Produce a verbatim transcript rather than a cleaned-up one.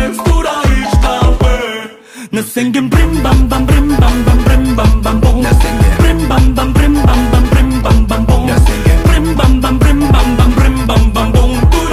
vibes tutaj ształy. Na singing brim bam bam brim bam bam brim bam bam boom.